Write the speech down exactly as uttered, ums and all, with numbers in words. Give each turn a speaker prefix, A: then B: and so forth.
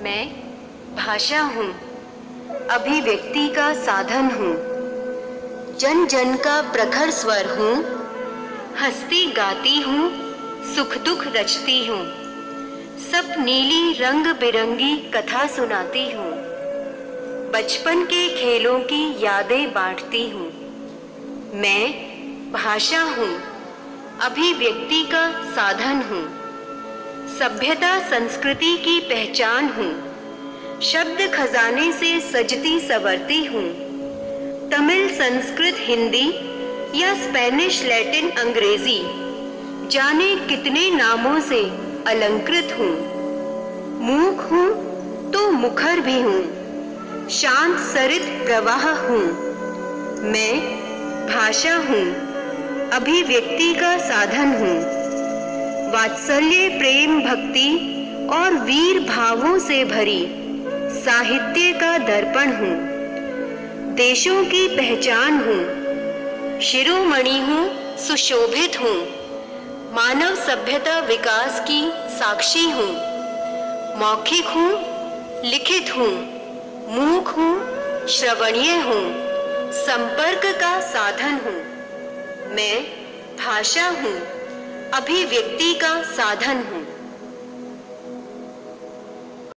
A: मैं भाषा हूँ, अभिव्यक्ति का साधन हूँ, जन जन का प्रखर स्वर हूँ, हंसती गाती हूँ, सुख दुख रचती हूँ, सब नीली रंग बिरंगी कथा सुनाती हूँ, बचपन के खेलों की यादें बांटती हूँ। मैं भाषा हूँ, अभिव्यक्ति का साधन हूँ, सभ्यता संस्कृति की पहचान हूँ, शब्द खजाने से सजती संवरती हूँ, तमिल संस्कृत हिंदी या स्पेनिश लैटिन अंग्रेजी जाने कितने नामों से अलंकृत हूँ। मूक हूँ तो मुखर भी हूँ, शांत सरित प्रवाह हूँ। मैं भाषा हूँ, अभिव्यक्ति का साधन हूँ, वात्सल्य प्रेम भक्ति और वीर भावों से भरी साहित्य का दर्पण हूँ, देशों की पहचान हूँ, शिरोमणि हूँ, सुशोभित हूँ, मानव सभ्यता विकास की साक्षी हूँ, मौखिक हूँ, लिखित हूँ, मूक हूँ, श्रवणीय हूँ, संपर्क का साधन हूँ। मैं भाषा हूँ, अभिव्यक्ति का साधन हूँ।